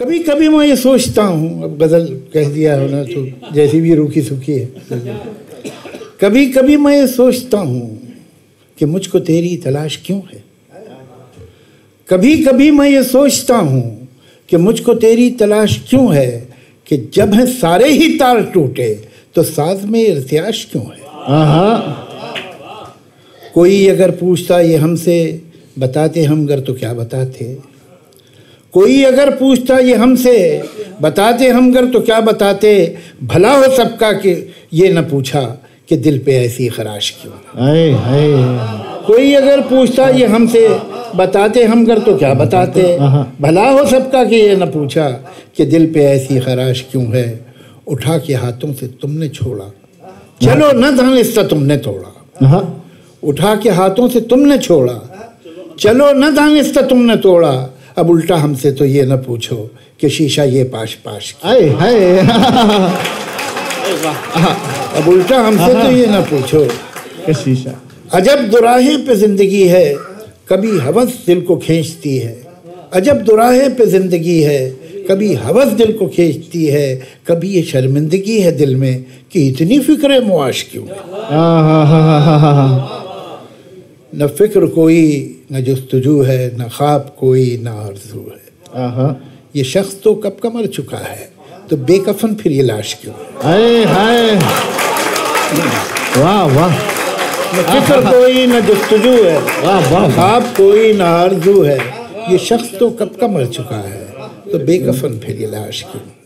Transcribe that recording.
कभी कभी मैं ये सोचता हूँ, अब गज़ल कह दिया हो ना तो जैसी भी रूखी सूखी है। कभी कभी मैं ये सोचता हूँ कि मुझको तेरी तलाश क्यों है। कभी कभी मैं ये सोचता हूँ कि मुझको तेरी तलाश क्यों है, कि जब हैं सारे ही तार टूटे तो साज में इर्तियाश क्यों है। कोई अगर पूछता ये हमसे, बताते हम गर तो क्या बताते। कोई अगर पूछता ये हमसे, बताते हम गर तो क्या बताते। भला हो सबका कि ये न पूछा कि दिल पे ऐसी खराश क्यों। कोई अगर पूछता ये हमसे, बताते हम गर तो क्या बताते। भला हो सबका कि ये न पूछा कि दिल पे ऐसी खराश क्यों है। उठा के हाथों से तुमने छोड़ा, चलो न दानिस्ता तुमने तोड़ा। उठा के हाथों से तुमने छोड़ा, चलो न दानिस्ता तुमने तोड़ा। अब उल्टा हमसे तो ये न पूछो कि शीशा ये पाश पाश। अब उल्टा हमसे तो ये न पूछो कि शीशा। अजब दुराहे पे जिंदगी है, कभी हवस दिल को खींचती है। अजब दुराहे पे जिंदगी है, कभी हवस दिल को खींचती है। कभी ये शर्मिंदगी है दिल में कि इतनी फिक्र मुआश क्यों। न फिक्र कोई न जुस्तजू है, न ख्वाब कोई न आरज़ू है। ये शख्स तो कब का मर चुका है, तो बेकफन फिर ये लाश क्यों। वाह वाह। न फिक्र कोई न जुस्तजू है, न ख्वाब कोई न आरज़ू है। ये शख्स तो कब का मर चुका है, तो बेकफन फिर ये लाश क्यों।